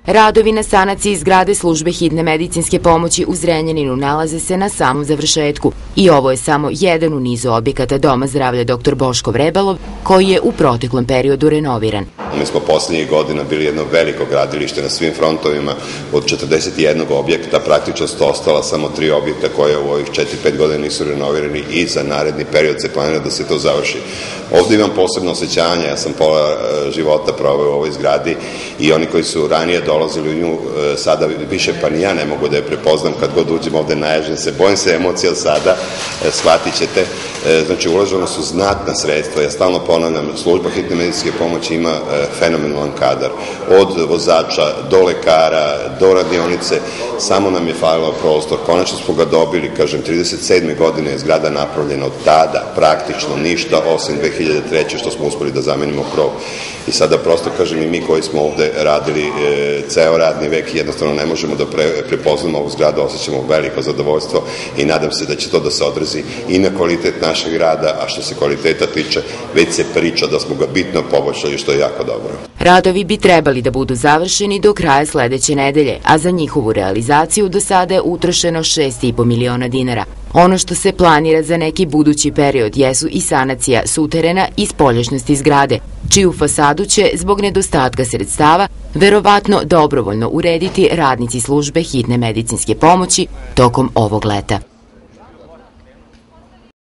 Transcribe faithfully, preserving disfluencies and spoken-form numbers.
Radovi na sanaciji zgrade službe hitne medicinske pomoći u Zrenjaninu nalaze se na samom završetku i ovo je samo jedan u nizu objekata Doma zdravlja doktor Boško Vrebalov, koji je u proteklom periodu renoviran. Mi smo poslednjih godina bili jedno veliko gradilište na svim frontovima. Od četrdeset jednog objekta praktično su ostala samo tri objekta koje u ovih četiri pet godina nisu renovirani i za naredni period se planira da se to završi. Ovde imam posebno osjećanje, ja sam pola života proveo u ovoj zgradi i oni koji su ranije dolazili u nju sada više pa ni ja ne mogu da je prepoznam kad god uđem ovde naježem se, bojim se emocija sada, shvatit ćete. Znači ulaženo su znatna sredstva, ja stalno ponavljam, služba hitne medicinske pomoći ima fenomenalan kadar, od vozača do lekara, do radionice, samo nam je falilo prostor, konačno smo ga dobili, kažem, trideset sedme godine je zgrada napravljena, od tada praktično ništa, osim dve hiljade treće što smo uspeli da zamenimo krov. I sada prosto, kažem, i mi koji smo ovde radili e, ceo radni vek jednostavno ne možemo da pre, prepoznamo ovu zgradu, osjećamo veliko zadovoljstvo i nadam se da će to da se odrazi i na kvalitet našeg rada, a što se kvaliteta tiče, već se priča da smo ga bitno poboljšali, što je jako dobro. Radovi bi trebali da budu završeni do kraja sledeće nedelje, a za njihovu realizaciju do sada je utrošeno šest i po miliona dinara. Ono što se planira za neki budući period jesu i sanacija suterena i spoljašnjosti zgrade, čiju fasadu će, zbog nedostatka sredstava, verovatno dobrovoljno urediti radnici službe hitne medicinske pomoći tokom ovog leta.